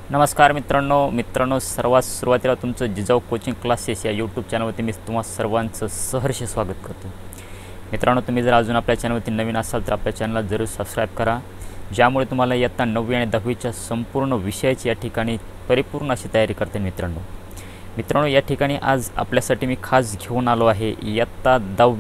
नमस्कार मित्रांनो सर्वात सुरुवातीला तुमचं जिजाऊ कोचिंग क्लासेस या यूट्यूब चॅनलवरती मी तुम्हा सर्वांचं सहर्ष स्वागत करतो। मित्रांनो, तुम्ही जर अजून आपल्या चॅनलवरती नवीन असाल तर आपल्या चॅनलला जरूर सबस्क्राईब करा, ज्यामुळे तुम्हाला इयत्ता 9वी आणि 10वीच्या संपूर्ण विषयाची या ठिकाणी परिपूर्ण अशी तयारी करते। मित्रांनो या ठिकाणी आज आपल्यासाठी मी खास घेऊन आलो आहे इयत्ता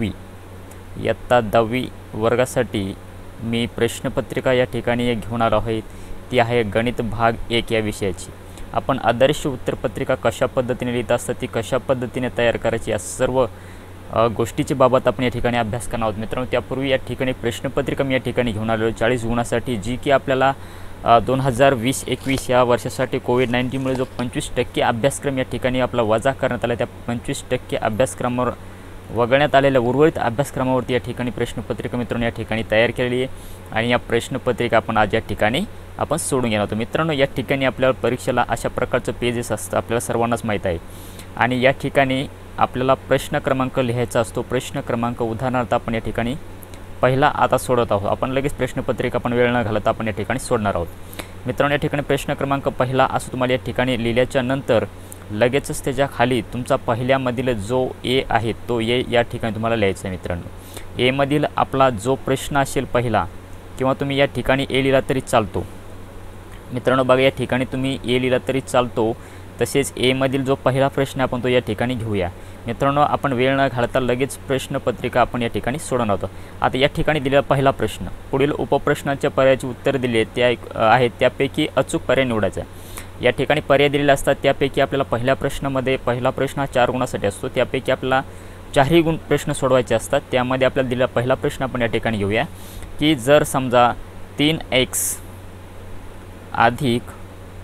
10वी वर्गासाठी मी प्रश्नपत्रिका या ठिकाणी घेऊन आलो आहे। ती आहे गणित भाग 1 या विषयाची। आपण आदर्श उत्तरपत्रिका कशा पद्धतीने लिहित असतात, ती कशा पद्धतीने तयार करायची, या सर्व गोष्टीची बाबत आपण या ठिकाणी अभ्यास करणार आहोत। मित्रांनो, त्यापूर्वी या ठिकाणी प्रश्नपत्रिका मी या ठिकाणी घेऊन आलो 40 गुणासाठी, जी की आपल्याला 2020-21 या वर्षासाठी कोविड-19मुळे जो 25% अभ्यासक्रम या ठिकाणी आपला वजा करण्यात आला, त्या 25% अभ्यासक्रमावर वगळण्यात आलेल्या उर्वरित अभ्यासक्रमावरती या ठिकाणी प्रश्नपत्रिका मित्रांनो या ठिकाणी तयार केलेली आहे आणि या प्रश्नपत्रिका आपण आज या ठिकाणी आपण सोडून घेणार आहोत। मित्रांनो, या ठिकाणी आपल्याला परीक्षेला अशा प्रकारचं पेजेस असतं, आपल्याला सर्वांनाच माहीत आहे। आणि या ठिकाणी आपल्याला प्रश्न क्रमांक लिहायचा असतो। प्रश्न क्रमांक उदाहरणार्थ आपण या ठिकाणी पहिला आता सोडत आहोत। आपण लगेच प्रश्नपत्रिका आपण वेळ न घालता आपण या ठिकाणी सोडणार आहोत। मित्रांनो, या ठिकाणी प्रश्न क्रमांक पहिला असं तुम्हाला या ठिकाणी लिहिल्याच्या नंतर लगेचच त्याच्या खाली तुमचा पहिल्यामधील जो ए आहे तो ए या ठिकाणी तुम्हाला लिहायचा आहे। मित्रांनो, ए मधील आपला जो प्रश्न असेल पहिला, किंवा तुम्ही या ठिकाणी ए लिहिला तरी चालतो। मित्रांनो बघा, या ठिकाणी तुम्ही ए लिहिला तरी चालतो। तसेच ए मधील जो पहिला प्रश्न आपण तो या ठिकाणी घेऊया। मित्रांनो, आपण वेळ न घालता लगेच प्रश्नपत्रिका आपण या ठिकाणी सोडवणार आहोत। आता या ठिकाणी दिलेला पहिला प्रश्न, पुढील उपप्रश्नाच्या पर्यायाची उत्तर दिली आहेत त्यापैकी अचूक पर्याय निवडायचा। या ठिकाणी पर्याय दिलेले असतात, त्यापैकी आपल्याला पहिल्या प्रश्नामध्ये पहिला प्रश्न हा 4 गुणासाठी असतो, त्यापैकी आपल्याला 4ही गुण प्रश्न सोडवायचे असतात। त्यामध्ये आपल्याला दिलेला पहिला प्रश्न आपण या ठिकाणी घेऊया की जर समजा 3x अधिक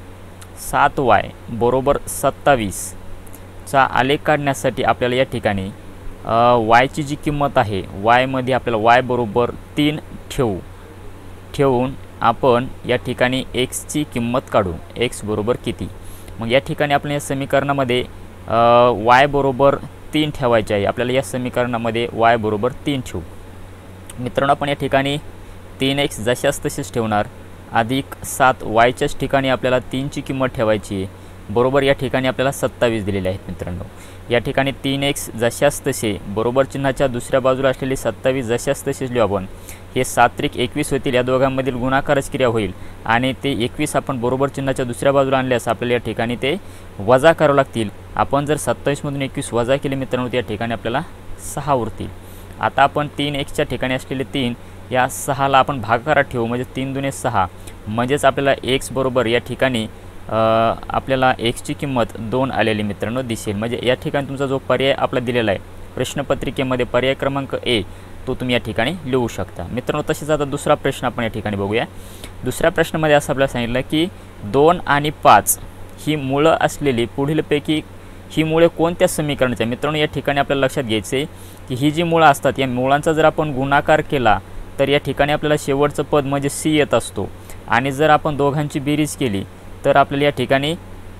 7y बरोबर 27 चा आलेख काढण्यासाठी आपल्याला या ठिकाणी y ची जी किंमत आहे, y मध्ये आपल्याला y बरोबर 3 ठेवून आपण या ठिकाणी x ची किंमत काढू। x बरोबर किती? मग या ठिकाणी आपण या समीकरणामध्ये y बरोबर 3 ठेवायचे आहे। आपल्याला या समीकरणामध्ये y बरोबर 3 ठेवू। मित्रांनो, आपण या ठिकाणी 3x जशास तसेच ठेवणार, अधिक 7y च्याच ठिकाणी आपल्याला 3 ची किंमत ठेवायची आहे, बरोबर या ठिकाणी आपल्याला 27 दिलेले आहेत। मित्रांनो, या ठिकाणी 3x जशास तसे बरोबर चिन्हाच्या दुसऱ्या बाजूला असलेले 27 जशास तसेच लिहू आपण। हे 7-21 होतील, या दोघांमधील गुणाकारच क्रिया होईल आणि ते 21 आपण बरोबर चिन्हाच्या दुसऱ्या बाजूला आणल्यास आपल्याला या ठिकाणी ते वजा करावे लागतील। आपण जर 27 मधून 21 वजा केले मित्रांनो, त्या ठिकाणी आपल्याला 6 उरतील। आता आपण 3x च्या ठिकाणी असलेले 3 या 6ला आपण भागाकारात ठेवू, म्हणजे 3 दुने 6, म्हणजेच आपल्याला x बरोबर या ठिकाणी आपल्याला x ची किंमत 2 आलेली मित्रांनो दिसेल। म्हणजे या ठिकाणी तुमचा जो पर्याय आपला दिलेला आहे प्रश्नपत्रिकेमध्ये पर्याय क्रमांक ए, तो तुम्ही या ठिकाणी लिहू शकता। मित्रांनो, तसेच आता दुसरा प्रश्न आपण या ठिकाणी बघूया। दुसऱ्या प्रश्नामध्ये असं आपल्याला सांगितलं की 2 आणि 5 ही मुळं असलेली पुढीलपैकी ही मुळे कोणत्या समीकरणाची आहे? मित्रांनो, या ठिकाणी आपल्याला लक्षात घ्यायचं आहे की ही जी मुळं असतात, या मुळांचा जर आपण गुणाकार केला तर या ठिकाणी आपल्याला शेवटचं पद म्हणजे c येत असतो, आणि जर आपण दोघांची बेरीज केली तर आपल्याला या ठिकाणी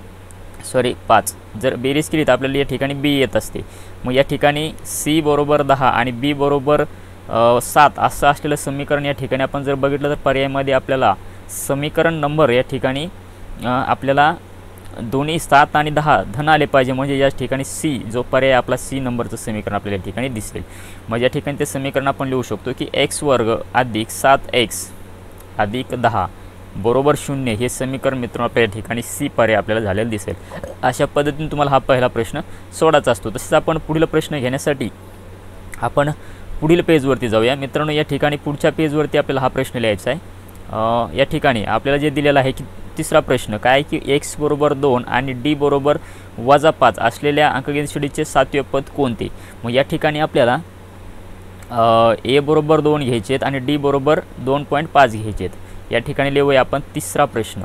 5 जर बेरीज केली तर आपल्याला या ठिकाणी b येत असते। मग या ठिकाणी c बरोबर 10 आणि b बरोबर 7 असं असलेलं समीकरण या ठिकाणी आपण जर बघितलं तर पर्यायामध्ये आपल्याला समीकरण नंबर या ठिकाणी आपल्याला दोन्ही 7 आणि 10 धन आले पाहिजे, म्हणजे या ठिकाणी c जो पर्याय आपला c नंबरचं समीकरण आपल्याला या ठिकाणी दिसेल। म्हणजे या ठिकाणी ते समीकरण आपण लिहू शकतो की x वर्ग अधिक 7x अधिक 10 बरोबर 0 हे समीकरण मित्रांनो आपल्या या ठिकाणी c पर्याय आपल्याला झालेलं दिसेल। अशा पद्धतीने तुम्हाला हा पहिला प्रश्न सोडायचा असतो। तसेच आपण पुढील प्रश्न घेण्यासाठी आपण पुढील पेजवरती जाऊया। मित्रांनो, या ठिकाणी पुढच्या पेजवरती आपल्याला हा प्रश्न लिहायचा आहे। या ठिकाणी आपल्याला जे दिलेलं आहे की तिसरा प्रश्न काय की x बरोबर 2 आणि d बरोबर -5 असलेल्या अंकगणित श्रेणीचे 7वे पद कोणते? मग या ठिकाणी आपल्याला a बरोबर 2 घ्यायचे आहेत आणि d बरोबर 2.5 घ्यायचे आहेत। या ठिकाणी लिहूया आपण तिसरा प्रश्न।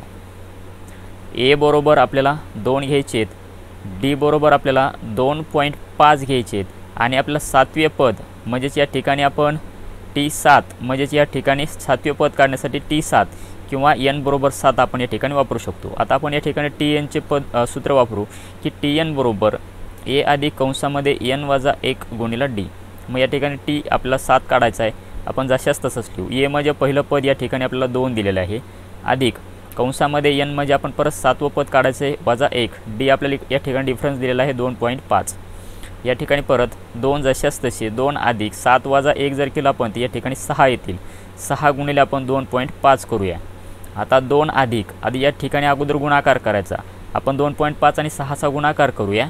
a बरोबर आपल्याला 2 घ्यायचे आहेत, d बरोबर आपल्याला 2.5 घ्यायचे आहेत, आणि आपल्याला 7वे पद म्हणजेच या ठिकाणी आपण t7 म्हणजेच या ठिकाणी 7वे पद काढण्यासाठी t7 किंवा n बरोबर 7 आपण या ठिकाणी वापरू शकतो। आता आपण या ठिकाणी tn चे सूत्र वापरू की tn बरोबर a अधिक कंसामध्ये n वजा 1 गुणिले d। मग या ठिकाणी t आपल्याला 7 काढायचा आहे, आपण जशास तसंच लिहू। a म्हणजे पहिलं पद या ठिकाणी आपल्याला 2 दिलेलं आहे, अधिक कंसामध्ये n म्हणजे आपण परत 7वं पद काढायचं आहे वजा 1. डी आपल्याला या ठिकाणी डिफरन्स दिलेला आहे 2.5. या ठिकाणी परत 2 जशास तसे 2 अधिक 7 वजा 1 जर केलं आपण तर या ठिकाणी 6 येतील. 6 गुणिले आपण 2.5 करूया. आता 2 अधिक आधी या ठिकाणी अगोदर गुणाकार करायचा. आपण 2.5 आणि 6चा गुणाकार करूया.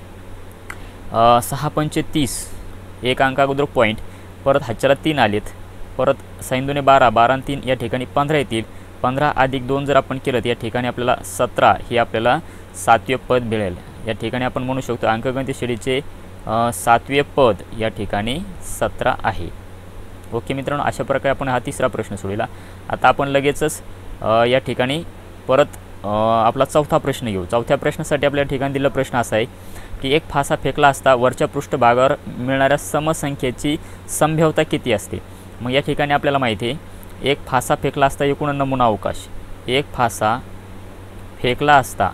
6 पंचे 30, एक अंक अगोदर पॉईंट, परत हातच्याला 3 आलेत, परत 6 दुने 12, 12 आणि 3 या ठिकाणी 15 येतील. 15 अधिक 2 जर आपण केलं तर या ठिकाणी आपल्याला 17 हे आपल्याला 7वे पद मिळेल. या ठिकाणी आपण म्हणू शकतो अंकगणित श्रेणीचे 7वे पद या ठिकाणी 17 आहे. ओके मित्रांनो, अशा प्रकारे आपण हा तिसरा प्रश्न सोडवला. आता आपण लगेचच या ठिकाणी परत आपला चौथा प्रश्न घेऊ. चौथ्या प्रश्नासाठी आपल्या ठिकाणी दिलेला प्रश्न असा आहे की एक फासा फेकला असता वरच्या पृष्ठभागावर मिळणाऱ्या समसंख्येची संभाव्यता किती असते. मग या ठिकाणी आपल्याला माहिती आहे एक फासा फेकला असता एकूण नमुना अवकाश. एक फासा फेकला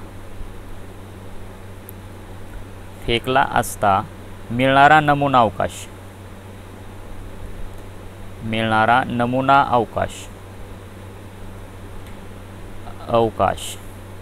असता मिळणारा नमुना अवकाश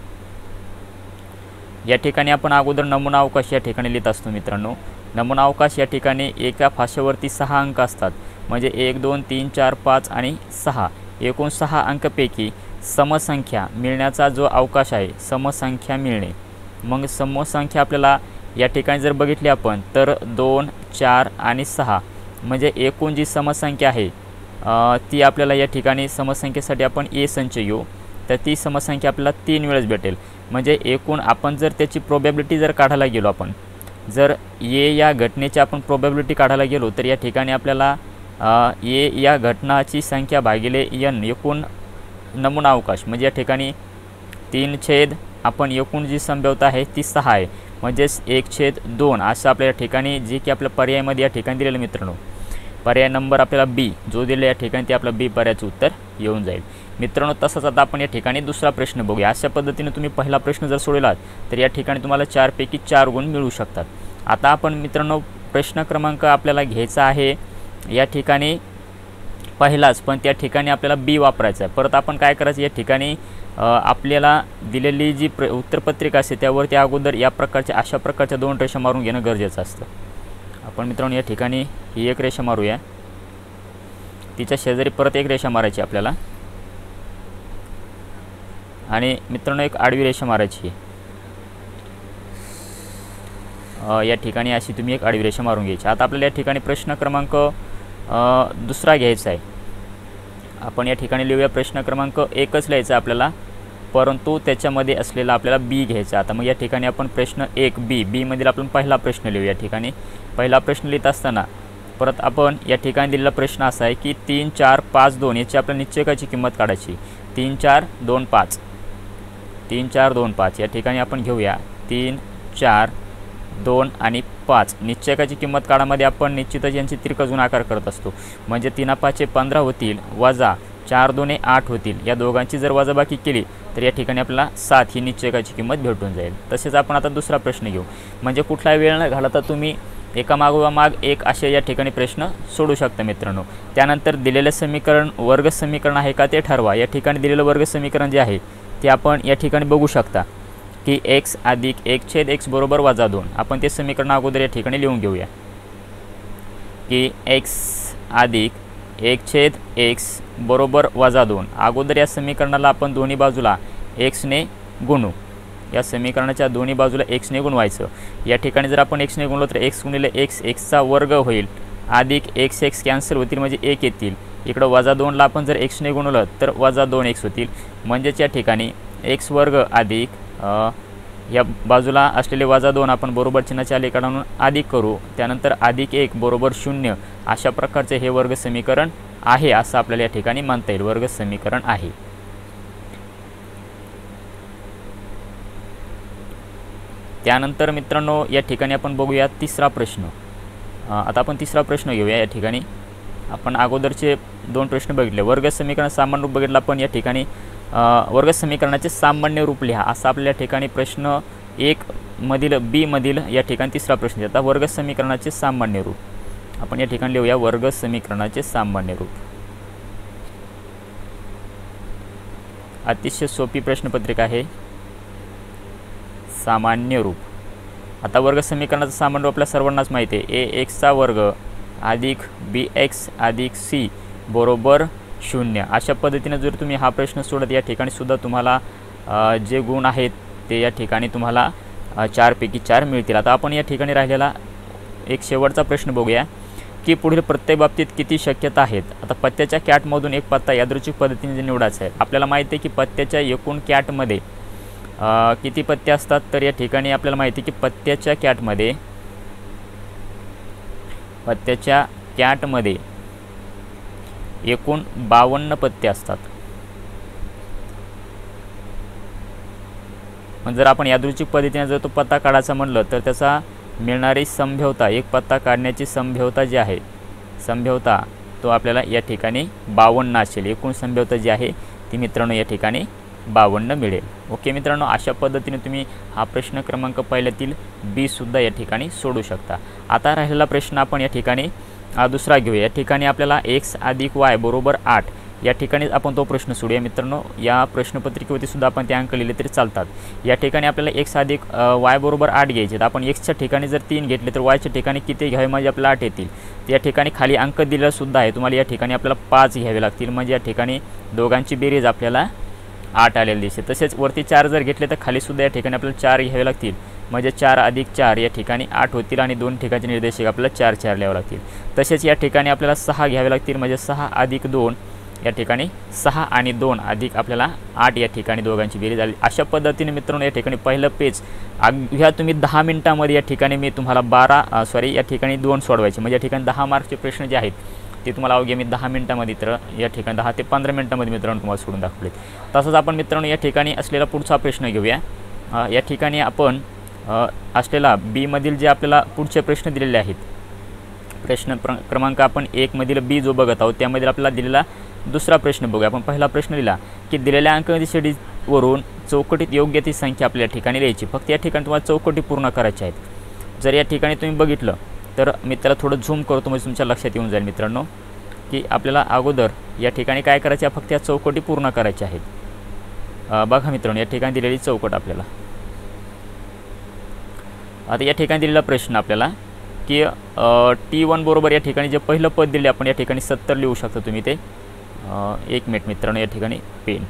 या ठिकाणी आपण अगोदर नमुना अवकाश या ठिकाणी लिहित असतो मित्रांनो. नमुना अवकाश या ठिकाणी एका फाशावरती 6 अंक असतात, म्हणजे 1 2 3 4 5 आणि 6 एकूण 6 अंकपैकी समसंख्या मिळण्याचा जो अवकाश आहे, समसंख्या मिळणे. मग समसंख्या आपल्याला या ठिकाणी जर बघितली आपण तर 2 4 आणि 6 म्हणजे एकूण जी समसंख्या आहे ती आपल्याला या ठिकाणी समसंख्येसाठी आपण ए संच घेऊ तर ती समसंख्या आपल्याला 3 वेळेस भेटेल. म्हणजे एकूण आपण जर त्याची प्रोबॅबिलिटी जर काढायला गेलो, आपण जर ए या घटनेची आपण प्रोबॅबिलिटी काढायला गेलो तर या ठिकाणी आपल्याला ए या घटनाची संख्या भागिले n एकूण नमुना अवकाश म्हणजे या ठिकाणी 3 आपण एकूण जी संभाव्यता आहे ती 6 आहे, म्हणजेच 1/2 असं आपल्या या ठिकाणी जे की आपल्या पर्यायामध्ये या ठिकाणी दिलेलं मित्रांनो. पर्याय नंबर आपल्याला बी जो दिलेला या ठिकाणी ते आपलं बी पर्यायाचं उत्तर येऊन जाईल मित्रांनो. तसंच आता आपण या ठिकाणी दुसरा प्रश्न बघूया. अशा पद्धतीने तुम्ही पहिला प्रश्न जर सोडवलात तर या ठिकाणी तुम्हाला 4 पैकी 4 गुण मिळू शकतात. आता आपण मित्रांनो प्रश्न क्रमांक आपल्याला घ्यायचा आहे या ठिकाणी पहिलाच, पण त्या ठिकाणी आपल्याला बी वापरायचा आहे. परत आपण काय करायचं, या ठिकाणी आपल्याला दिलेली जी उत्तरपत्रिका असते त्यावरती अगोदर या प्रकारच्या अशा प्रकारच्या 2 रेषा मारून घेणं गरजेचं असतं. आपण मित्रांनो या ठिकाणी ही एक रेषा मारूया, तिच्या शेजारी परत एक रेषा मारायची आपल्याला आणि मित्रांनो एक आडवी रेषा मारायची आहे. या ठिकाणी अशी तुम्ही एक आडवी रेषा मारून घ्यायची. आता आपल्याला या ठिकाणी प्रश्न क्रमांक दुसरा घ्यायचा आहे. आपण या ठिकाणी लिहूया प्रश्न क्रमांक 1च लिहायचा आपल्याला, परंतु त्याच्यामध्ये असलेला आपल्याला बी घ्यायचा. आता मग या ठिकाणी आपण प्रश्न 1 बी मधील आपण पहिला प्रश्न लिहू. या ठिकाणी पहिला प्रश्न लिहित असताना परत आपण या ठिकाणी दिलेला प्रश्न असा आहे की 3 4 5 2 याची आपल्या निश्चयकाची किंमत काढायची. 3 4 2 5 3 4 2 5 या ठिकाणी आपण घेऊया 3 4 2 आणि 5. निश्चयकाची किंमत काढामध्ये आपण निश्चितच यांची तिरकस गुणाकार करत असतो, म्हणजे 3 5 15 होतील वजा 4 2 8 होतील. या दोघांची जर वजाबाकी केली तर या ठिकाणी आपल्याला 7 ही निश्चयकाची किंमत भेटून जाईल. तसेच आपण आता दुसरा प्रश्न घेऊ, म्हणजे कुठला वेळ न घालता तुम्ही एकामागोमाग एक असे या ठिकाणी प्रश्न सोडू शकता मित्रांनो. त्यानंतर दिलेले समीकरण वर्ग समीकरण आहे का ते ठरवा. या ठिकाणी दिलेलं वर्ग समीकरण जे आहे ते आपण या ठिकाणी बघू शकता की x अधिक 1/x बरोबर वजा 2. आपण ते समीकरण अगोदर या ठिकाणी लिहून घेऊया की x अधिक 1/x बरोबर वजा 2. अगोदर या समीकरणाला आपण दोन्ही बाजूला x ने गुणू. या समीकरणाच्या दोन्ही बाजूला x ने गुणवायचं. या ठिकाणी जर आपण x ने गुणलो तर x गुणिले x चा वर्ग होईल अधिक x कॅन्सल होतील म्हणजे 1 येतील. इकडं वजा 2ला आपण जर x ने गुणलं तर वजा 2x होतील. म्हणजेच या ठिकाणी x वर्ग अधिक या बाजूला असलेले वजा 2 आपण बरोबर चिन्हाच्या अलीकडे आणून अधिक करू. त्यानंतर अधिक 1 बरोबर 0 अशा प्रकारचे हे वर्ग समीकरण आहे असं आपल्याला या ठिकाणी म्हणता येईल. वर्ग समीकरण आहे. त्यानंतर मित्रांनो या ठिकाणी आपण बघूया तिसरा प्रश्न. आता आपण तिसरा प्रश्न घेऊया. या ठिकाणी आपण अगोदरचे 2 प्रश्न बघितले. वर्ग समीकरण सामान्य रूप बघितला, पण या ठिकाणी वर्ग समीकरणाचे सामान्य रूप लिहा असा आपल्या ठिकाणी प्रश्न 1 मधील बी मधील या ठिकाणी तिसरा प्रश्न. आता वर्ग समीकरणाचे सामान्य रूप आपण या ठिकाणी लिहूया. वर्ग समीकरणाचे सामान्य रूप. अतिशय सोपी प्रश्नपत्रिका आहे, सामान्य रूप. आता वर्ग समीकरणाचं सामान्य रूप आपल्या सर्वांनाच माहिती आहे, ax चा वर्ग अधिक bx अधिक c बरोबर 0. अशा पद्धतीने जर तुम्ही हा प्रश्न सोडत या ठिकाणी सुद्धा तुम्हाला जे गुण आहेत ते या ठिकाणी तुम्हाला 4 पैकी 4 मिळतील. आता आपण या ठिकाणी राहिलेला एक शेवटचा प्रश्न बघूया की पुढील प्रत्येक बाबतीत किती शक्यता आहेत. आता पत्त्याच्या कॅटमधून एक पत्ता यादृच्छिक पद्धतीने निवडायचा आहे. आपल्याला माहिती आहे की पत्त्याच्या एकूण कॅटमध्ये किती पत्ते असतात, तर या ठिकाणी आपल्याला माहिती आहे की पत्त्याच्या कॅटमध्ये एकूण 52 पत्ते असतात. पण जर आपण यादृच्छिक पद्धतीने जर तो पत्ता काढायचा म्हणलं तर त्याचा मिळणारी संभाव्यता, एक पत्ता काढण्याची संभाव्यता जी आहे, संभाव्यता तो आपल्याला या ठिकाणी 52 असेल. एकूण संभाव्यता जी आहे ती मित्रांनो या ठिकाणी 52 मिळेल. ओके मित्रांनो, अशा पद्धतीने तुम्ही हा प्रश्न क्रमांक पहिल्यातील बी सुद्धा या ठिकाणी सोडू शकता. आता राहिलेला प्रश्न आपण या ठिकाणी दुसरा घेऊया. या ठिकाणी आपल्याला x अधिक y बरोबर 8 या ठिकाणी आपण तो प्रश्न सोडूया मित्रांनो. या प्रश्नपत्रिकेवरती सुद्धा आपण ते अंक लिहिले तरी चालतात. या ठिकाणी आपल्याला x अधिक y बरोबर 8 घ्यायचे. तर आपण xच्या ठिकाणी जर 3 घेतले तर yच्या ठिकाणी किती घ्यावे म्हणजे आपल्याला 8 येतील. या ठिकाणी खाली अंक दिलेला सुद्धा आहे, तुम्हाला या ठिकाणी आपल्याला 5 घ्यावे लागतील, म्हणजे या ठिकाणी दोघांची बेरीज आपल्याला 8 आलेली दिसते. तसेच वरती 4 जर घेतले तर खाली सुद्धा या ठिकाणी आपल्याला 4 घ्यावे लागतील, म्हणजे 4 अधिक 4 या ठिकाणी 8 होतील आणि 2 ठिकाणचे निर्देशक आपल्याला 4 4 लिहावे लागतील. तसेच या ठिकाणी आपल्याला 6 घ्यावे लागतील, म्हणजे 6 अधिक 2 या ठिकाणी 6 आणि 2 अधिक आपल्याला 8 या ठिकाणी दोघांची बेरीज आली. अशा पद्धतीने मित्रांनो या ठिकाणी पहिलं पेज ह्या तुम्ही 10 मिनिटांमध्ये या ठिकाणी मी तुम्हाला या ठिकाणी 2 सोडवायचे, म्हणजे या ठिकाणी 10 मार्कचे प्रश्न जे आहेत ते तुम्हाला अवघे मी 10 मिनिटांमध्ये, तर या ठिकाणी 10 ते 15 मिनिटांमध्ये मित्रांनो तुम्हाला सोडून दाखवले. तसंच आपण मित्रांनो या ठिकाणी असलेला पुढचा प्रश्न घेऊया. या ठिकाणी आपण असलेला बी मधील जे आपल्याला पुढचे प्रश्न दिलेले आहेत, प्रश्न क्रमांक आपण 1 मधील बी जो बघत आहोत त्यामध्ये आपल्याला दिलेला दुसरा प्रश्न बघूया. आपण पहिला प्रश्न दिला की दिलेल्या अंकगणित चौकटीत योग्य ती संख्या आपल्या ठिकाणी लिहायची. फक्त या ठिकाणी तुम्हाला चौकटी पूर्ण करायच्या आहेत. जर या ठिकाणी तुम्ही बघितलं तर मी त्याला थोडं झूम करतो म्हणजे तुमच्या लक्षात येऊन जाईल मित्रांनो की आपल्याला अगोदर या ठिकाणी काय करायचे, फक्त या चौकटी पूर्ण करायच्या आहेत. बघा मित्रांनो या ठिकाणी दिलेली चौकट आपल्याला. आता या ठिकाणी दिलेला प्रश्न आपल्याला की T1 बरोबर या ठिकाणी जे पहिलं पद दिले आपण या ठिकाणी 70 लिहू शकता तुम्ही ते. 1 मिनिट मित्रांनो, या ठिकाणी पेन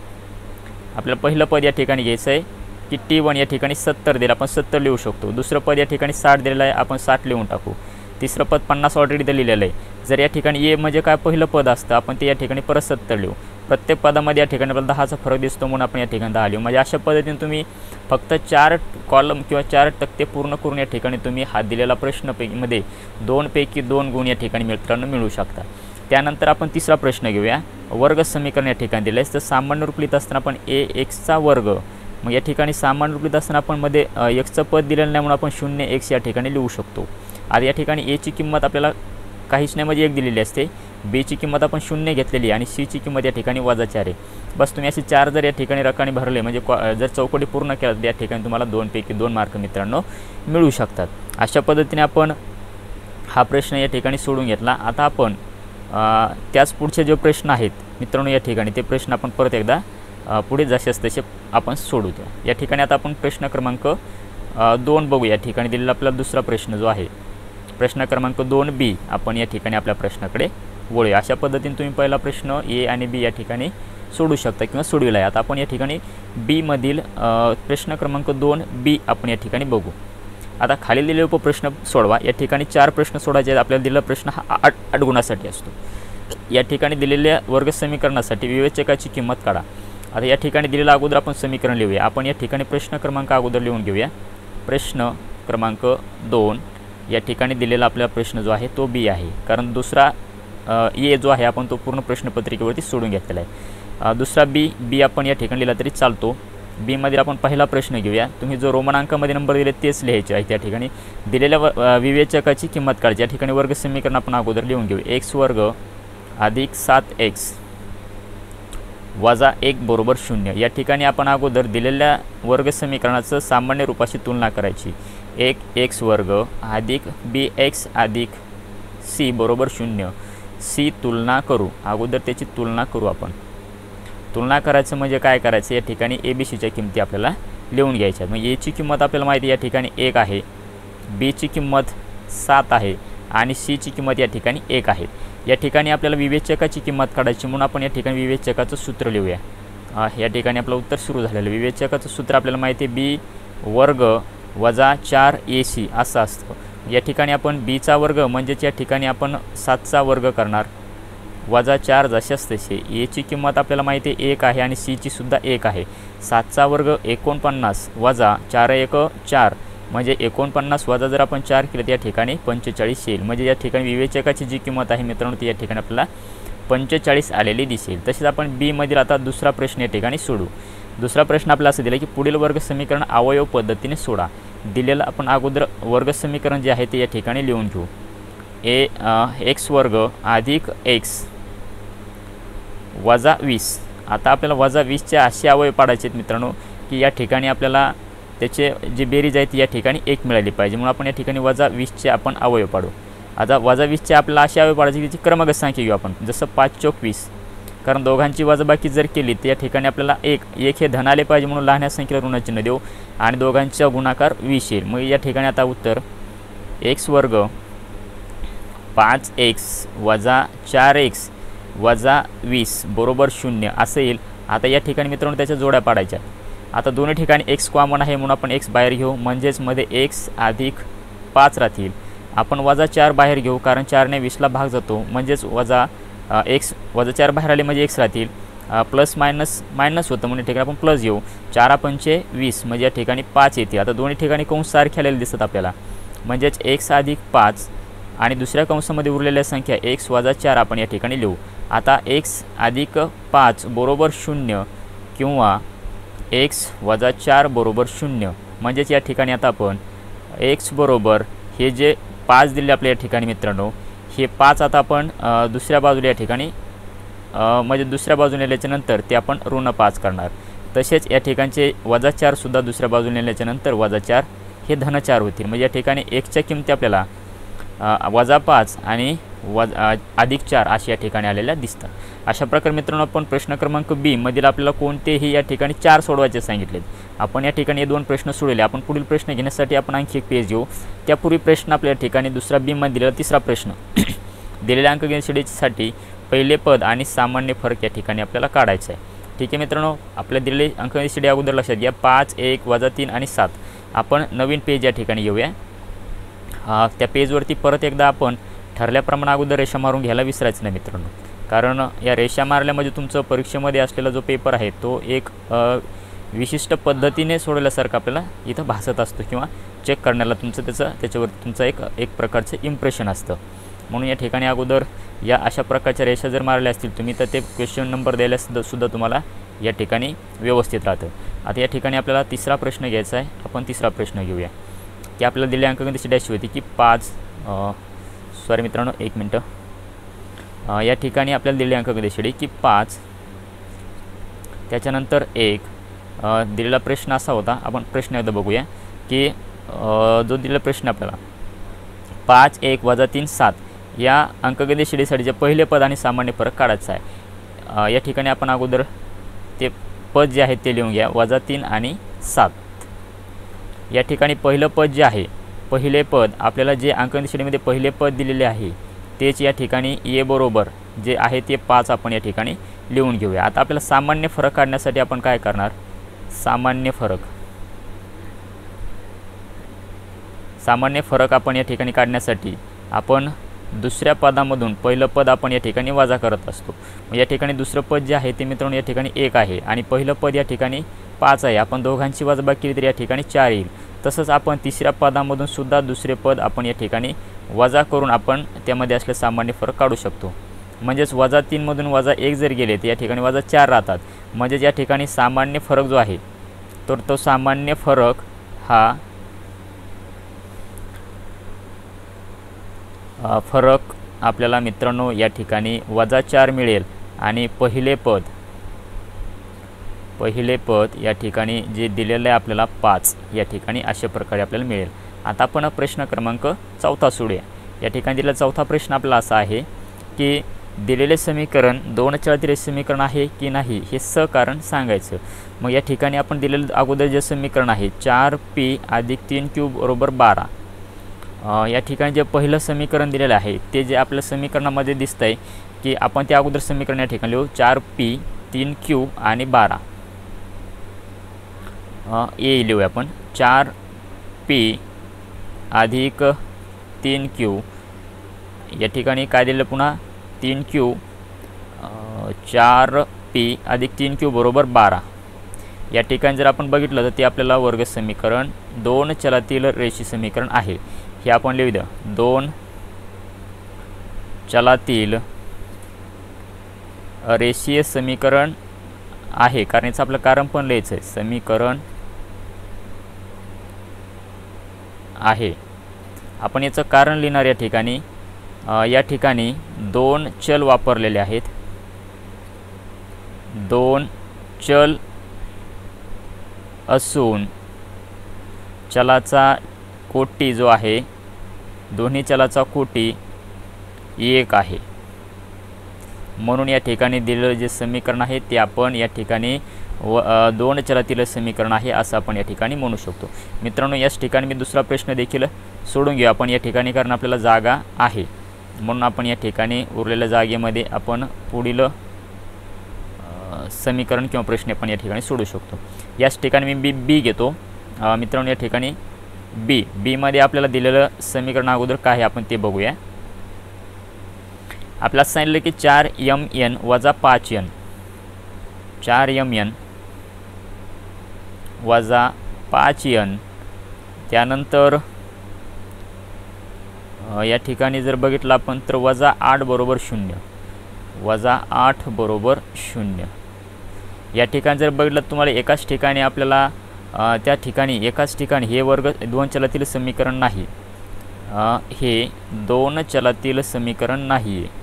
आपल्याला पहिलं पद या ठिकाणी घ्यायचं आहे की T1 या ठिकाणी 70 दिलं, आपण 70 लिहू शकतो. दुसरं पद या ठिकाणी 60 दिलेलं आहे, आपण 60 लिहून टाकू. तिसरं पद 50 ऑलरेडी दिलेलं आहे. जर या ठिकाणी ए म्हणजे काय पहिलं पद असतं, आपण ते या ठिकाणी परत 70 लिहू. प्रत्येक पदामध्ये या ठिकाणी आपल्याला 10चा फरक दिसतो म्हणून आपण या ठिकाणी 10 लिहू. म्हणजे अशा पद्धतीने तुम्ही फक्त 4 कॉलम किंवा 4 तक्ते पूर्ण करून या ठिकाणी तुम्ही हा दिलेला प्रश्नपैकीमध्ये 2 पैकी 2 गुण या ठिकाणी मित्रांनो मिळू शकता. त्यानंतर आपण तिसरा प्रश्न घेऊया. वर्ग समीकरण या ठिकाणी दिलं आहे, तर सामान्य रूप लिहित असताना आपण ax चा वर्ग, मग या ठिकाणी सामान्य रूप लिहित असताना आपण मध्ये xचं पद दिलेलं नाही म्हणून आपण 0x या ठिकाणी लिहू शकतो. आता या ठिकाणी a ची किंमत आपल्याला काहीच नाही म्हणजे 1 दिलेली असते, b ची किंमत आपण 0 घेतलेली आणि c ची किंमत या ठिकाणी -4 आहे. बस तुम्ही असे 4 जर या ठिकाणी रकाने भरले म्हणजे जर चौकटी पूर्ण केला तर या ठिकाणी तुम्हाला 2 पैकी 2 मार्क मित्रांनो मिळू शकतात. अशा पद्धतीने आपण हा प्रश्न या ठिकाणी सोडून घेतला. आता आपण त्याच पुढचे जे प्रश्न आहेत मित्रांनो या ठिकाणी ते प्रश्न आपण परत एकदा पुढे जसेच तसे आपण सोडू द्या. या ठिकाणी आता आपण प्रश्न क्रमांक 2 बघू. या ठिकाणी दिलेला आपला दुसरा प्रश्न जो आहे प्रश्न क्रमांक 2B आपण या ठिकाणी आपल्या प्रश्नाकडे वळूया. अशा पद्धतीने तुम्ही पहिला प्रश्न ए आणि बी या ठिकाणी सोडू शकता किंवा सोडविला आहे. आता आपण या ठिकाणी बी मधील प्रश्न क्रमांक 2B आपण या ठिकाणी बघू. आता खाली दिलेले उपप्रश्न सोडवा. या ठिकाणी 4 प्रश्न सोडायचे आहेत. आपल्याला दिलेला प्रश्न हा 8 गुणासाठी असतो. या ठिकाणी दिलेल्या वर्ग समीकरणासाठी विवेचकाची किंमत काढा. आता या ठिकाणी दिलेला अगोदर आपण समीकरण लिहूया. आपण या ठिकाणी प्रश्न क्रमांक अगोदर लिहून घेऊया. प्रश्न क्रमांक 2 या ठिकाणी दिलेला आपला प्रश्न जो आहे तो बी आहे, कारण दुसरा ए जो आहे आपण तो पूर्ण प्रश्नपत्रिकेवरती सोडून घेतलेला आहे. दुसरा बी आपण या ठिकाणी लिहिला तरी चालतो. बी मध्ये आपण पहिला प्रश्न घेऊया. तुम्ही जो रोमन अंकामध्ये नंबर दिले तेच लिहायचे आहे. त्या ठिकाणी दिलेल्या विवेचकाची किंमत काढायची. या ठिकाणी वर्ग समीकरण आपण अगोदर लिहून घेऊ. x वर्ग अधिक 7x वजा 1 बरोबर 0. या ठिकाणी आपण अगोदर दिलेल्या वर्ग समीकरणाचं सामान्य रूपाशी तुलना करायची. 1x वर्ग अधिक bx अधिक c बरोबर 0. c तुलना करू, अगोदर त्याची तुलना करू आपण. तुलना करायचं म्हणजे काय करायचं, या ठिकाणी ए बी सीच्या किमती आपल्याला लिहून घ्यायच्या. मग एची किंमत आपल्याला माहिती आहे या ठिकाणी 1 आहे, बीची किंमत 7 आहे आणि सीची किंमत या ठिकाणी 1 आहे. या ठिकाणी आपल्याला विवेचकाची किंमत काढायची म्हणून आपण या ठिकाणी विवेचकाचं सूत्र लिहूया. या ठिकाणी आपलं उत्तर सुरू झालेलं. विवेचकाचं सूत्र आपल्याला माहिती आहे बी वर्ग वजा 4ac असं असतं. या ठिकाणी आपण बीचा वर्ग म्हणजेच या ठिकाणी आपण 7चा वर्ग करणार वजा 4 जशाच तसे. एची किंमत आपल्याला माहिती आहे 1 आहे आणि सीची सुद्धा 1 आहे. 7चा वर्ग 49 वजा 4 1 4 म्हणजे 49 वजा जर आपण 4 केलं तर या ठिकाणी 45 येईल. म्हणजे या ठिकाणी विवेचकाची जी किंमत आहे मित्रांनो ती या ठिकाणी आपल्याला 45 आलेली दिसेल. तसेच आपण बी मधील आता दुसरा प्रश्न या ठिकाणी सोडू. दुसरा प्रश्न आपल्याला असं दिला की पुढील वर्ग समीकरण अवयव पद्धतीने सोडा. दिलेलं आपण अगोदर वर्ग समीकरण जे आहे ते या ठिकाणी लिहून घेऊ. एक्स वर्ग अधिक एक्स वजा 20. आता आपल्याला वजा 20चे असे अवयव पाडायचे आहेत मित्रांनो की या ठिकाणी आपल्याला त्याचे जी बेरीज आहे ती या ठिकाणी 1 मिळाली पाहिजे. म्हणून आपण या ठिकाणी वजा 20चे आपण अवयव पाडू. आता वजा 20चे आपल्याला असे अवयव पाडायचे की त्याची क्रमागत संख्या घेऊ आपण. जसं 5 चौक 20, कारण दोघांची वजाबाकी जर केली तर या ठिकाणी आपल्याला 1 हे धन आले पाहिजे म्हणून लहान संख्येला ऋण चिन्ह देऊ आणि दोघांचा गुणाकार 20 येईल. मग या ठिकाणी आता उत्तर एक्स वर्ग 5x वजा 4x वजा 20 बरोबर 0 असं येईल. आता या ठिकाणी मित्रांनो त्याच्या जोड्या पाडायच्या. आता दोन्ही ठिकाणी x कॉमन आहे म्हणून आपण x बाहेर घेऊ म्हणजेच मध्ये x अधिक 5 राहतील. आपण वजा 4 बाहेर घेऊ कारण 4ने 20ला भाग जातो म्हणजेच वजा x वजा 4 बाहेर आले म्हणजे x राहतील. प्लस मायनस मायनस होतं म्हणजे ठिकाणी आपण प्लस घेऊ. 4 पंचे 20 म्हणजे या ठिकाणी 5 येते. आता दोन्ही ठिकाणी कंस सारखे आलेले दिसतात आपल्याला म्हणजेच x अधिक 5 आणि दुसऱ्या कंसामध्ये उरलेल्या संख्या x वजा 4 आपण या ठिकाणी लिहू. आता x अधिक 5 बरोबर 0 किंवा x वजा 4 बरोबर 0 म्हणजेच या ठिकाणी आता आपण x बरोबर हे जे 5 दिले आपल्या या ठिकाणी मित्रांनो हे 5 आता आपण दुसऱ्या बाजूला या ठिकाणी म्हणजे दुसऱ्या बाजूने नेल्याच्यानंतर ते आपण ऋण 5 करणार. तसेच या ठिकाणचे वजा 4 सुद्धा दुसऱ्या बाजूने नेल्याच्यानंतर वजा 4 हे धन 4 होतील. म्हणजे या ठिकाणी xच्या किमती आपल्याला वजा 5 आणि अधिक 4 अशा या ठिकाणी आलेल्या दिसतात. अशा प्रकारे मित्रांनो आपण प्रश्न क्रमांक बी मधील आपल्याला कोणतेही या ठिकाणी 4 सोडवायचे सांगितलेत. आपण या ठिकाणी हे 2 प्रश्न सोडवले. आपण पुढील प्रश्न घेण्यासाठी आपण आणखी एक पेज घेऊ. त्यापूर्वी प्रश्न आपल्या ठिकाणी दुसरा बी मध्ये दिलेला तिसरा प्रश्न दिलेल्या अंकगणितासाठी पहिले पद आणि सामान्य फरक या ठिकाणी आपल्याला काढायचा आहे. ठीक आहे मित्रांनो, आपल्या दिलेले अंकगणितासाठी अगोदर लक्षात घ्या 5 1 वजा 3 आणि 7. आपण नवीन पेज या ठिकाणी घेऊया. त्या पेजवरती परत एकदा आपण ठरल्याप्रमाणे अगोदर रेषा मारून घ्यायला विसरायचं नाही मित्रांनो, कारण या रेषा मारल्यामध्ये तुमचं परीक्षेमध्ये असलेला जो पेपर आहे तो एक विशिष्ट पद्धतीने सोडवल्यासारखं आपल्याला इथं भासत असतो किंवा चेक करण्याला त्याच्यावरती तुमचं एक प्रकारचं इम्प्रेशन असतं. म्हणून या ठिकाणी अगोदर या अशा प्रकारच्या रेषा जर मारल्या असतील तुम्ही तर ते क्वेश्चन नंबर द्यायला सुद्धा तुम्हाला या ठिकाणी व्यवस्थित राहतं. आता या ठिकाणी आपल्याला तिसरा प्रश्न घ्यायचा आहे. आपण तिसरा प्रश्न घेऊया की आपल्याला दिलेल्या अंकगणिताची डॅश होती की 5 सॉरी मित्रांनो 1 मिनटं. या ठिकाणी आपल्याला दिलेली अंकगणिताची की 5 त्याच्यानंतर 1. दिलेला प्रश्न असा होता, आपण प्रश्न एकदा बघूया की जो दिलेला प्रश्न आपल्याला 5 1 वजा 3 7 या अंकगणित श्रेणीसाठीचे पहिले पद आणि सामान्य फरक काढायचा आहे. या ठिकाणी आपण अगोदर ते पद जे आहे ते लिहून घ्या वजा 3 आणि 7. या ठिकाणी पहिलं पद जे आहे पहिले पद आपल्याला जे अंकगणित श्रेणीमध्ये पहिले पद दिलेले आहे तेच या ठिकाणी ए बरोबर जे आहे ते 5 आपण या ठिकाणी लिहून घेऊया. आता आपल्याला सामान्य फरक काढण्यासाठी आपण काय करणार, सामान्य फरक आपण या ठिकाणी काढण्यासाठी आपण दुसऱ्या पदामधून पहिलं पद आपण या ठिकाणी वजा करत असतो. या ठिकाणी दुसरं पद जे आहे ते मित्रांनो या ठिकाणी 1 आहे आणि पहिलं पद या ठिकाणी 5 आहे. आपण दोघांची वजाबाकी केली तर या ठिकाणी 4 येईल. तसंच आपण तिसऱ्या पदामधून सुद्धा दुसरे पद आपण या ठिकाणी वजा करून आपण त्यामध्ये असले सामान्य फरक काढू शकतो. म्हणजेच वजा 3 मधून वजा 1 जर गेले तर या ठिकाणी वजा 4 राहतात. म्हणजेच या ठिकाणी सामान्य फरक जो आहे तर तो सामान्य फरक हा फरक आपल्याला मित्रांनो या ठिकाणी वजा 4 मिळेल आणि पहिले पद या ठिकाणी जे दिलेलं आहे आपल्याला 5 या ठिकाणी अशा प्रकारे आपल्याला मिळेल. आता आपण प्रश्न क्रमांक 4 सोडूया. या ठिकाणी दिलेला चौथा प्रश्न आपला असा आहे की दिलेले समीकरण दोन चलातील समीकरण आहे की नाही हे सकारण सांगायचं। मग या ठिकाणी आपण दिलेलं अगोदर जे समीकरण आहे 4p अधिक 3q बरोबर 12, या ठिकाणी जे पहिलं समीकरण दिलेलं आहे ते जे आपल्या समीकरणामध्ये दिसतं आहे की आपण त्या अगोदर समीकरण या ठिकाणी लिहू 4p 3q आणि 12 ए लिहूया आपण 4p अधिक 3q, या ठिकाणी काय दिलं पुन्हा 3q 4p अधिक 3q बरोबर 12। या ठिकाणी जर आपण बघितलं तर ते आपल्याला वर्ग समीकरण दोन चलातील रेषीय समीकरण आहे। हे आपण लिहू द्या दोन चलातील रेषीय समीकरण आहे, कारण याचं आपलं कारण पण लिहायचं आहे, समीकरण आहे। आपण याचं कारण लिहिणार या ठिकाणी दोन चल वापरलेले आहेत, दोन चल असून चलाचा कोटी जो आहे दोन्ही चलाचा कोटी 1 आहे, म्हणून या ठिकाणी दिलेलं जे समीकरण आहे ते आपण या ठिकाणी दोन चलातील समीकरण आहे असं आपण या ठिकाणी म्हणू शकतो। मित्रांनो याच ठिकाणी मी दुसरा प्रश्न देखील सोडून घेऊ आपण या ठिकाणी, कारण आपल्याला जागा आहे म्हणून आपण या ठिकाणी उरलेल्या जागेमध्ये आपण पुढील समीकरण किंवा प्रश्न आपण या ठिकाणी सोडू शकतो। याच ठिकाणी मी बी घेतो। मित्रांनो या ठिकाणी बी मध्ये आपल्याला दिलेलं समीकरण अगोदर काय आहे आपण ते बघूया। आपल्याला सांगितलं की 4mn वजा 5n, 4mn वजा 5n, त्यानंतर या ठिकाणी जर बघितलं आपण तर वजा 8 बरोबर 0, वजा 8 बरोबर 0। या ठिकाणी जर बघितलं तुम्हाला एकाच ठिकाणी आपल्याला त्या ठिकाणी एकाच ठिकाणी हे वर्ग दोन चलातील समीकरण नाही, हे दोन चलातील समीकरण नाही आहे,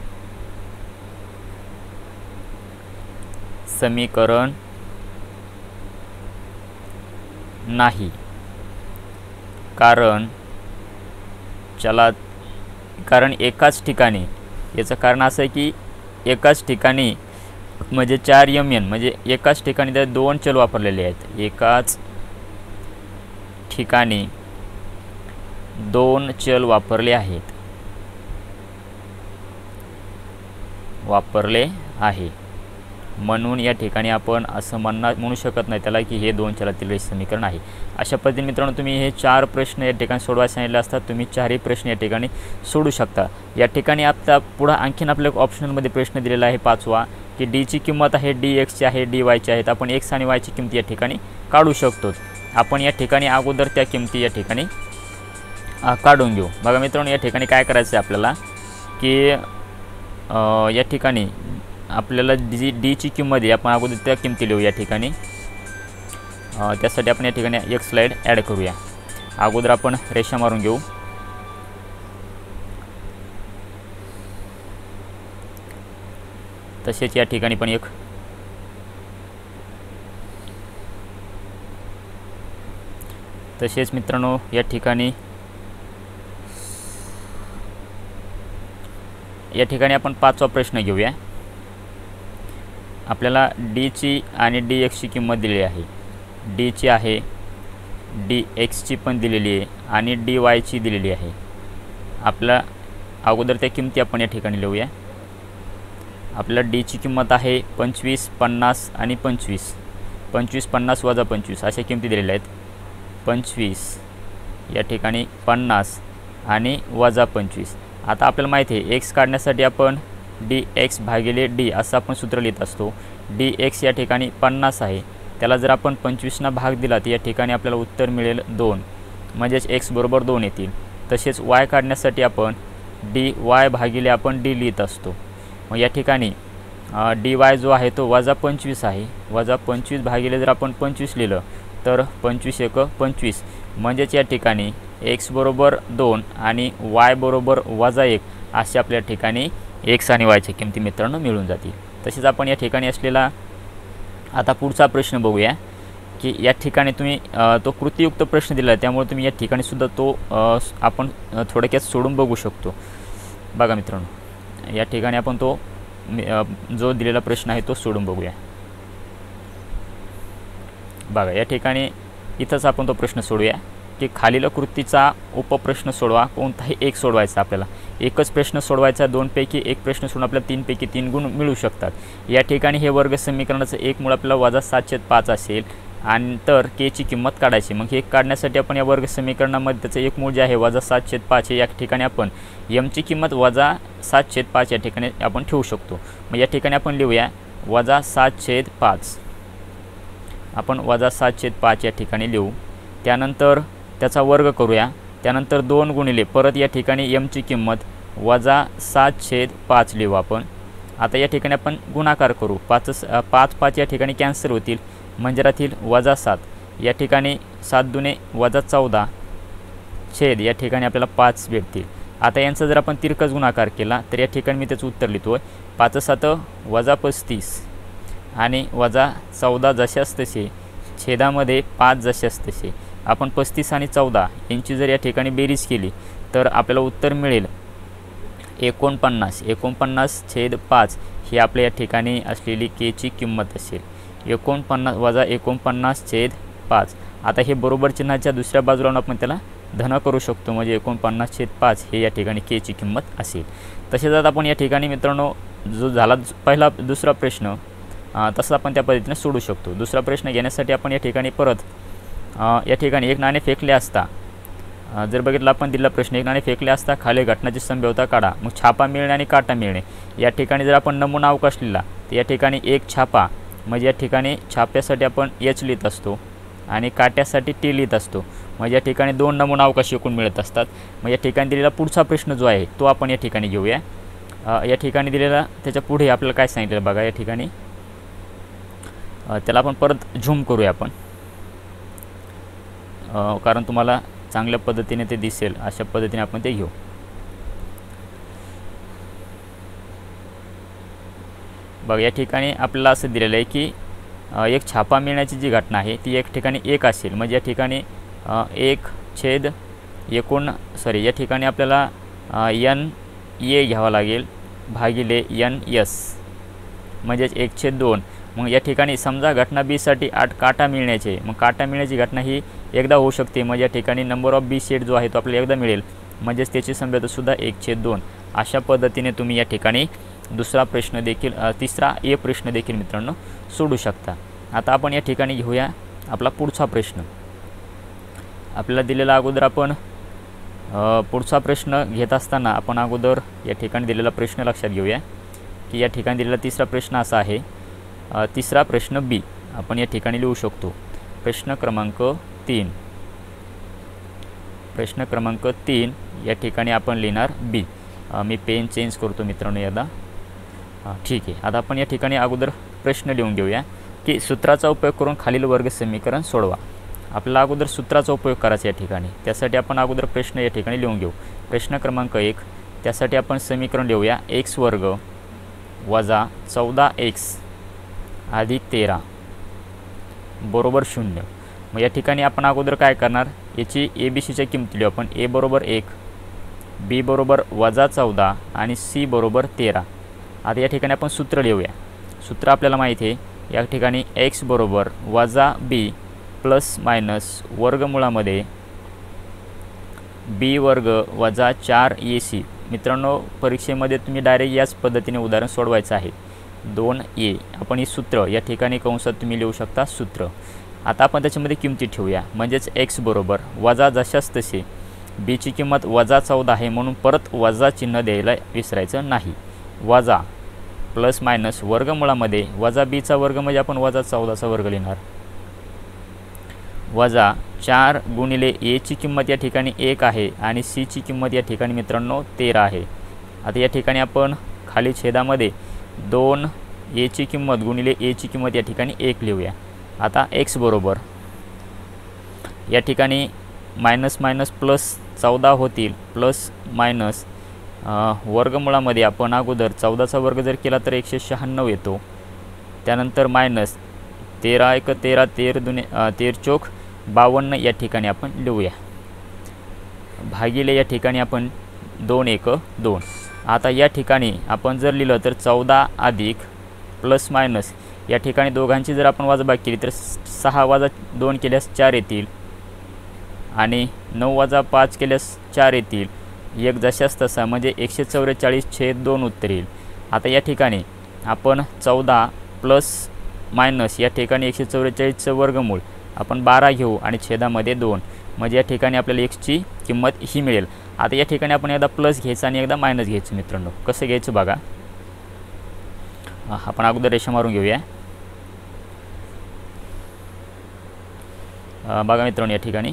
समीकरण नाही, कारण एकाच ठिकाणी, याचं कारण असं आहे की एकाच ठिकाणी म्हणजे 4mn म्हणजे एकाच ठिकाणी त्या दोन चल वापरलेले आहेत, एकाच ठिकाणी दोन चल वापरले आहे, म्हणून या ठिकाणी आपण असं म्हणू शकत नाही त्याला की हे दोन चलातील रेषीय समीकरण आहे। अशा पद्धतीने मित्रांनो तुम्ही हे 4 प्रश्न या ठिकाणी सोडवायला सांगितले असतात, तुम्ही 4ही प्रश्न या ठिकाणी सोडू शकता। या ठिकाणी आता पुढे आणखीन आपल्या ऑप्शनलमध्ये प्रश्न दिलेला आहे 5वा की डी ची किंमत आहे dx ची आहे dy ची आहे, आपण x आणि y ची किंमत या ठिकाणी काढू शकतो। आपण या ठिकाणी अगोदर त्या किंमती या ठिकाणी काढून घेऊ। बघा मित्रांनो या ठिकाणी काय करायचं आहे आपल्याला की या ठिकाणी आपल्याला डी ची किंमत आहे आपण अगोदर त्या किंमती लिहू या ठिकाणी। त्यासाठी आपण या ठिकाणी एक स्लाइड ॲड करूया। अगोदर आपण रेषा मारून घेऊ, तसेच या ठिकाणी पण एक, तसेच मित्रांनो या ठिकाणी आपण 5वा प्रश्न घेऊया। आपल्याला डी ची आणि dx ची किंमत दिलेली आहे, डी ची आहे, dx ची पण दिलेली आहे आणि dy ची दिलेली आहे। आपला अगोदर त्या किंमती आपण या ठिकाणी लिहूया। आपल्याला डी ची किंमत आहे 25, 50 आणि 25, 25, 50 वजा 25 अशा किंमती दिलेल्या आहेत। 25 या ठिकाणी 50 आणि वजा 25। आता आपल्याला माहिती आहे x काढण्यासाठी आपण dx भागिले d असं आपण सूत्र लिहित असतो। dx या ठिकाणी 50 आहे, त्याला जर आपण 25 ना भाग दिला तर या ठिकाणी आपल्याला उत्तर मिळेल 2, म्हणजेच x बरोबर 2 येतील। तसेच y काढण्यासाठी आपण dy भागिले आपण d लिहित असतो। मग या ठिकाणी dy जो आहे तो वजा 25 आहे, वजा 25 भागिले जर आपण 25 लिहिलं तर 25 × 25, म्हणजेच या ठिकाणी x बरोबर 2 आणि y बरोबर वजा 1 असे आपल्या ठिकाणी x आणि y ची किंमती मित्रांनो मिळून जातील। तसेच आपण या ठिकाणी असलेला आता पुढचा प्रश्न बघूया की या ठिकाणी तुम्ही तो कृतीयुक्त प्रश्न दिला आहे, त्यामुळे तुम्ही या ठिकाणी सुद्धा तो आपण थोडक्यात सोडून बघू शकतो। बघा मित्रांनो या ठिकाणी आपण तो जो दिलेला प्रश्न आहे तो सोडून बघूया। बघा या ठिकाणी इथंच आपण तो प्रश्न सोडूया की खालील कृतीचा उपप्रश्न सोडवा, कोणताही एक सोडवायचा आपल्याला। एकच प्रश्न सोडवायचा, दोनपैकी एक प्रश्न सोडून आपल्याला 3 पैकी 3 गुण मिळू शकतात। या ठिकाणी हे वर्ग समीकरणाचं एक मूळ आपल्याला -7/5 असेल आणि तर के ची किंमत काढायची। मग हे काढण्यासाठी आपण या वर्ग समीकरणामध्ये त्याचं एक मूळ जे आहे -7/5 या ठिकाणी आपण m ची किंमत -7/5 या ठिकाणी आपण ठेवू शकतो। मग या ठिकाणी आपण लिहूया -7/5, आपण -7/5 या ठिकाणी लिहू। त्यानंतर त्याचा वर्ग करूया, त्यानंतर 2 गुणिले परत या ठिकाणी m ची किंमत -7/5 लिहू आपण। आता या ठिकाणी आपण गुणाकार करू, 5 या ठिकाणी कॅन्सल होतील म्हणजे राहतील -7, या ठिकाणी 7 दुने -14 छेद या ठिकाणी आपल्याला 5 भेटतील। आता यांचा जर आपण तिरकस गुणाकार केला तर या ठिकाणी मी त्याचं उत्तर लिहितो 5×7 = 35 आणि -14 जशास तसे छेदामध्ये 5 जशास तसे। आपण 35 आणि 14 यांची जर या ठिकाणी बेरीज केली तर आपल्याला उत्तर मिळेल 49/5 ही आपल्या या ठिकाणी असलेली के ची किंमत असेल। 49/5। आता हे बरोबर चिन्हाच्या दुसऱ्या बाजूला आपण त्याला धन करू शकतो, म्हणजे 49/5 हे या ठिकाणी के ची किंमत असेल। तसेच आता आपण या ठिकाणी मित्रांनो जो झाला पहिला दुसरा प्रश्न तसं आपण त्या पद्धतीने सोडू शकतो। दुसरा प्रश्न घेण्यासाठी आपण या ठिकाणी परत या ठिकाणी एक नाणे फेकले असता, जर बघितलं आपण दिलेला प्रश्न, एक नाणे फेकले असता खाली घटनाची संभाव्यता काढा। मग छापा मिळणे आणि काटा मिळणे, या ठिकाणी जर आपण नमुना अवकाश लिहिला तर या ठिकाणी एक छापा, म्हणजे या ठिकाणी छाप्यासाठी आपण H लिहित असतो आणि काट्यासाठी T लिहित असतो, म्हणजे या ठिकाणी 2 नमुना अवकाश एकूण मिळत असतात। मग या ठिकाणी दिलेला पुढचा प्रश्न जो आहे तो आपण या ठिकाणी घेऊया। या ठिकाणी दिलेला त्याच्या पुढे आपल्याला काय सांगितलं बघा, या ठिकाणी त्याला आपण परत झूम करूया आपण, कारण तुम्हाला चांगल्या पद्धतीने ते दिसेल अशा पद्धतीने आपण ते घेऊ। बघा या ठिकाणी आपल्याला असं दिलेलं आहे की एक छापा मिळण्याची जी घटना आहे ती एक ठिकाणी 1 असेल, म्हणजे या ठिकाणी 1/एकूण या ठिकाणी आपल्याला NA घ्यावा लागेल भागिले NS, म्हणजेच 1/2। मग या ठिकाणी समजा घटना बी साठी 8 काटा मिळण्याचे, मग काटा मिळण्याची घटना ही एकदा होऊ शकते, म्हणजे या ठिकाणी नंबर ऑफ बी सेट जो आहे तो आपल्याला एकदा मिळेल, म्हणजेच त्याची संभाव्यता सुद्धा 1/2। अशा पद्धतीने तुम्ही या ठिकाणी दुसरा प्रश्न देखील तिसरा ए प्रश्न देखील मित्रांनो सोडू शकता। आता आपण या ठिकाणी घेऊया आपला पुढचा प्रश्न। आपल्याला दिलेला अगोदर आपण पुढचा प्रश्न घेत असताना आपण अगोदर या ठिकाणी दिलेला प्रश्न लक्षात घेऊया की या ठिकाणी दिलेला तिसरा प्रश्न असा आहे, तिसरा प्रश्न बी आपण या ठिकाणी लिहू शकतो। प्रश्न क्रमांक 3, प्रश्न क्रमांक 3 या ठिकाणी आपण लिहिणार बी। मी पेन चेंज करतो मित्रांनो यादा, ठीक आहे। आता आपण या ठिकाणी अगोदर प्रश्न लिहून घेऊया की सूत्राचा उपयोग करून खालील वर्ग समीकरण सोडवा। आपल्याला अगोदर सूत्राचा उपयोग करायचा या ठिकाणी, त्यासाठी आपण अगोदर प्रश्न या ठिकाणी लिहून घेऊ। प्रश्न क्रमांक 1, त्यासाठी आपण समीकरण लिहूया x² वजा 14x अधिक 13 बरोबर 0। मग या ठिकाणी आपण अगोदर काय करणार, याची ABCच्या किंमती लिहू आपण। A बरोबर 1, B बरोबर -14 आणि C बरोबर 13। आता या ठिकाणी आपण सूत्र लिहूया। सूत्र आपल्याला माहिती आहे, या ठिकाणी x बरोबर -b प्लस मायनस वर्गमुळामध्ये b वर्ग वजा 4ac। मित्रांनो परीक्षेमध्ये तुम्ही डायरेक्ट याच पद्धतीने उदाहरण सोडवायचं आहे। 2a आपण हे सूत्र या ठिकाणी कंसात तुम्ही लिहू शकता सूत्र। आता आपण त्याच्यामध्ये किमती ठेवूया, म्हणजेच x बरोबर वजा जशास तसे b ची किंमत -14 आहे म्हणून परत वजा चिन्ह द्यायला विसरायचं नाही। वजा प्लस मायनस वर्गमुळामध्ये वजा b चा वर्ग म्हणजे आपण -14 चा वर्ग लिहिणार, वजा 4 गुणिले a ची किंमत या ठिकाणी 1 आहे आणि c ची किंमत या ठिकाणी मित्रांनो 13 आहे। आता या ठिकाणी आपण खाली छेदामध्ये 2a ची किंमत गुणिले a ची किंमत या ठिकाणी 1 लिहूया। आता x बरोबर या ठिकाणी मायनस मायनस प्लस 14 होतील, प्लस मायनस वर्गमुळामध्ये आपण अगोदर 14 चा वर्ग जर केला तर 196 येतो, त्यानंतर मायनस 13 × 13 13 चौक 52 या ठिकाणी आपण लिहूया, भागिले या ठिकाणी आपण 2 × 1 2। आता या ठिकाणी आपण जर लिहिलं तर 14 अधिक प्लस मायनस या ठिकाणी दोघांची जर आपण वजाबाकी केली तर 6 वजा 2 केल्यास 4 येतील आणि 9 वजा 5 केल्यास 4 येतील, एक जशास तसा म्हणजे 144/2 उत्तर येईल. आता या ठिकाणी आपण 14 प्लस मायनस या ठिकाणी 144चं वर्गमूळ आपण 12 घेऊ आणि छेदामध्ये 2 म्हणजे या ठिकाणी आपल्याला xची किंमत ही मिळेल. आता या ठिकाणी आपण एकदा प्लस घ्यायचं आणि एकदा मायनस घ्यायचं मित्रांनो. कसं घ्यायचं बघा, आपण अगोदर रेषा मारून घेऊया. बघा मित्रांनो, या ठिकाणी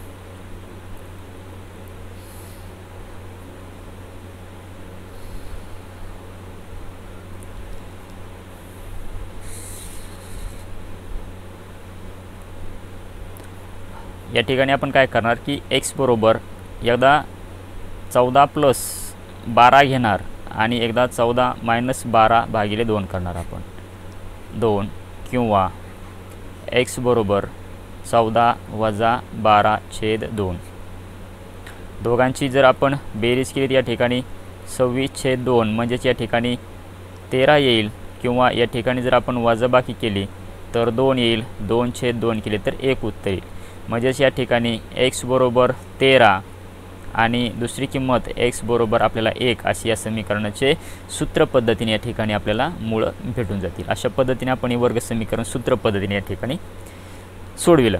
आपण काय करणार की x बरोबर एकदा 14 प्लस 12 घेणार आणि एकदा 14 मायनस 12 भागिले 2 करणार आपण 2 किंवा x बरोबर 14 वजा 12/2. दोघांची जर आपण बेरीज केली या ठिकाणी 26/2 म्हणजेच या ठिकाणी 13 येईल किंवा या ठिकाणी जर आपण वजाबाकी केली तर 2 येईल, 2/2 केले तर 1 उत्तर येईल. म्हणजेच या ठिकाणी x बरोबर 13 आणि दुसरी किंमत x बरोबर आपल्याला 1 अशी या समीकरणाचे सूत्र पद्धतीने या ठिकाणी आपल्याला मूळ भेटून जातील. अशा पद्धतीने आपण हे वर्ग समीकरण सूत्र पद्धतीने या ठिकाणी सोडविलं.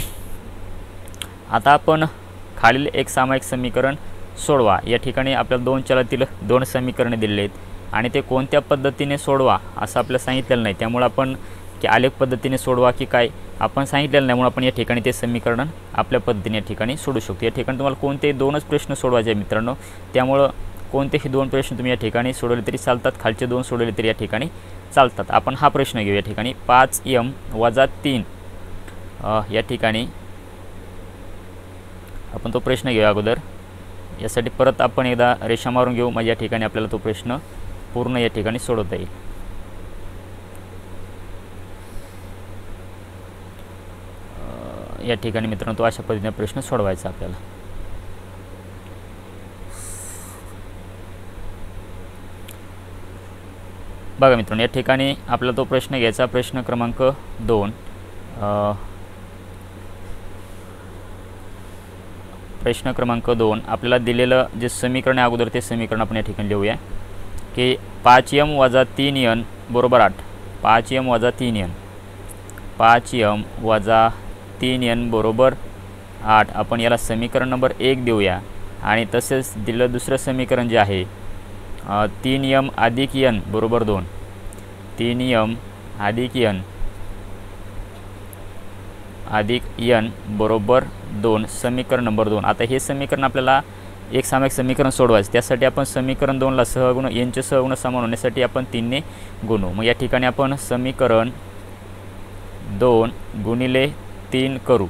आता आपण खालील एक सामायिक समीकरण सोडवा. या ठिकाणी आपल्याला 2 चलातील 2 समीकरणे दिलेली आहेत आणि ते कोणत्या पद्धतीने सोडवा असं आपल्याला सांगितलेलं नाही. त्यामुळे आपण की आलेख पद्धतीने सोडवा की काय आपण सांगितलेलं नाही, म्हणून आपण या ठिकाणी ते समीकरण आपल्या पद्धतीने या ठिकाणी सोडू शकतो. या ठिकाणी तुम्हाला कोणतेही 2च प्रश्न सोडवायचे आहे मित्रांनो, त्यामुळं कोणतेही 2 प्रश्न तुम्ही या ठिकाणी सोडवले तरी चालतात, खालचे 2 सोडवले तरी या ठिकाणी चालतात. आपण हा प्रश्न घेऊ. या ठिकाणी 5m वजा 3 या ठिकाणी आपण तो प्रश्न घेऊ अगोदर. यासाठी परत आपण एकदा रेषा मारून घेऊ म्हणजे या ठिकाणी आपल्याला तो प्रश्न पूर्ण या ठिकाणी सोडवता येईल. या ठिकाणी मित्रांनो तो अशा पद्धतीने प्रश्न सोडवायचा आपल्याला. बघा मित्रांनो, या ठिकाणी आपल्याला तो प्रश्न घ्यायचा. प्रश्न क्रमांक 2. प्रश्न क्रमांक 2 आपल्याला दिलेलं जे समीकरण आहे अगोदर ते समीकरण आपण या ठिकाणी लिहूया की 5m वजा 3n बरोबर 8. 5m वजा 3n 5m वजा 3n बरोबर 8. आपण याला समीकरण नंबर 1 देऊया आणि तसेच दिलं दुसरं समीकरण जे आहे 3m अधिक n बरोबर 2. 3m अधिक n अधिक n बरोबर 2 समीकरण नंबर 2. आता हे समीकरण आपल्याला एक सामायिक समीकरण सोडवायचं. त्यासाठी आपण समीकरण 2ला सहगुण nचे सहगुण समान होण्यासाठी आपण 3ने गुणू. मग या ठिकाणी आपण समीकरण 2 गुणिले 3 करू.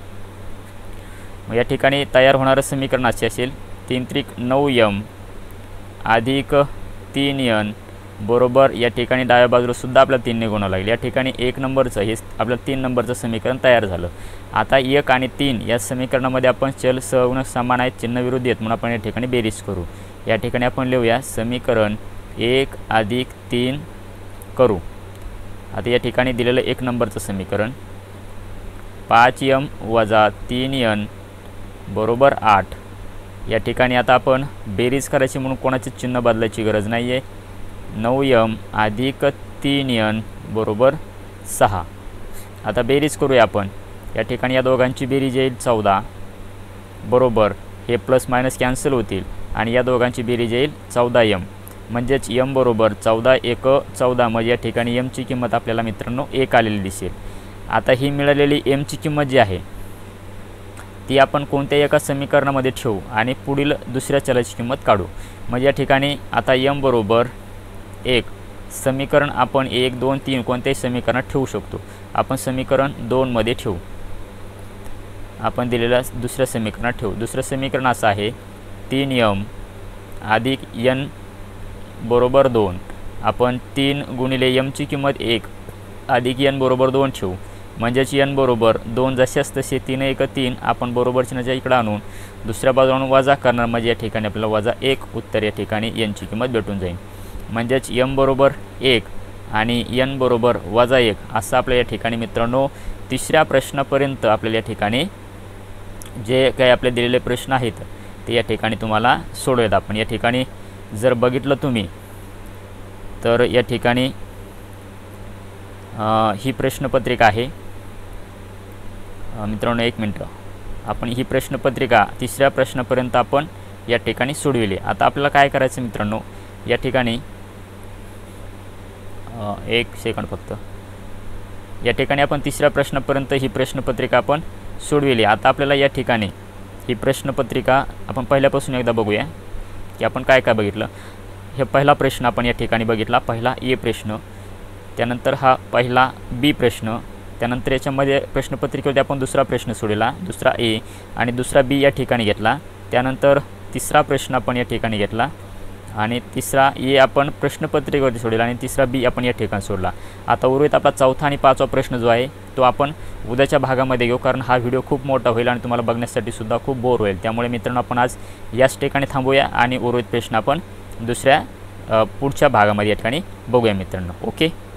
मग या ठिकाणी तयार होणारं समीकरण असे असेल 3 त्रिक 9m अधिक 3n बरोबर या ठिकाणी डाव्या बाजूला सुद्धा आपल्याला 3ने गुणावं लागेल. या ठिकाणी 1 नंबरचं हे आपल्याला 3 नंबरचं समीकरण तयार झालं. आता 1 आणि 3 या समीकरणामध्ये आपण चल सहगुणक समान आहेत, चिन्ह विरुद्ध आहेत म्हणून आपण या ठिकाणी बेरीज करू. या ठिकाणी आपण लिहूया समीकरण 1 अधिक 3 करू. आता या ठिकाणी दिलेलं 1 नंबरचं समीकरण 5m वजा 3n बरोबर 8. या ठिकाणी आता आपण बेरीज करायची म्हणून कोणाचे चिन्ह बदलायची गरज नाही आहे. 9m अधिक 3n बरोबर 6. आता बेरीज करूया आपण. या ठिकाणी या दोघांची बेरीज येईल 14 बरोबर हे प्लस मायनस कॅन्सल होतील आणि या दोघांची बेरीज येईल 14m म्हणजेच m बरोबर 14 1 14 म्हणजे या ठिकाणी mची किंमत आपल्याला मित्रांनो 1 आलेली दिसेल. आता ही मिळालेली mची किंमत जी आहे ती आपण कोणत्याही एका समीकरणामध्ये ठेवू आणि पुढील दुसऱ्या चलाची किंमत काढू. म्हणजे या ठिकाणी आता m बरोबर 1 समीकरण आपण 1 2 3 कोणत्याही समीकरणात ठेवू शकतो. आपण समीकरण 2 मध्ये ठेवू. आपण दिलेल्या दुसऱ्या समीकरणात ठेवू. दुसरं समीकरण असं आहे 3m अधिक n बरोबर 2. आपण 3 गुणिले mची किंमत 1 अधिक n बरोबर 2 ठेवू म्हणजेच n बरोबर 2 जशास तसे 3 1 3 आपण बरोबर चिन्हाच्या इकडे आणून दुसऱ्या बाजूला वजा करणार, म्हणजे या ठिकाणी आपल्याला -1 उत्तर या ठिकाणी n ची किंमत भेटून जाईल। म्हणजेच m बरोबर 1 आणि n बरोबर -1 असं आपल्या या ठिकाणी मित्रांनो तिसऱ्या प्रश्नापर्यंत आपल्याला या ठिकाणी जे काही आपले दिलेले प्रश्न आहेत ते या ठिकाणी तुम्हाला सोडवूयात आपण। या ठिकाणी जर बघितलं तुम्ही तर या ठिकाणी ही प्रश्नपत्रिका आहे मित्रांनो, एक मिनटं, आपण ही प्रश्नपत्रिका तिसऱ्या प्रश्नापर्यंत आपण या ठिकाणी सोडविली। आता आपल्याला काय करायचं मित्रांनो, या ठिकाणी एक सेकंड फक्त, या ठिकाणी आपण तिसऱ्या प्रश्नापर्यंत ही प्रश्नपत्रिका आपण सोडविली। आता आपल्याला या ठिकाणी ही प्रश्नपत्रिका आपण पहिल्यापासून एकदा बघूया की आपण काय काय बघितलं। हे पहिला प्रश्न आपण या ठिकाणी बघितला, पहिला ए प्रश्न, त्यानंतर हा पहिला बी प्रश्न, त्यानंतर याच्यामध्ये प्रश्नपत्रिकेमध्ये आपण दुसरा प्रश्न सोडला, दुसरा ए आणि दुसरा बी या ठिकाणी घेतला, त्यानंतर तिसरा प्रश्न आपण या ठिकाणी घेतला आणि तिसरा ए आपण प्रश्नपत्रिकेवरती सोडला आणि तिसरा बी आपण या ठिकाणी सोडला। आता उर्वरित आपला चौथा आणि पाचवा प्रश्न जो आहे तो आपण उद्याच्या भागामध्ये घेऊ, कारण हा व्हिडिओ खूप मोठा होईल आणि तुम्हाला बघण्यासाठी सुद्धा खूप बोर होईल। त्यामुळे मित्रांनो आपण आज याच ठिकाणी थांबूया आणि उर्वरित प्रश्न आपण दुसऱ्या पुढच्या भागामध्ये या ठिकाणी बघूया मित्रांनो। ओके।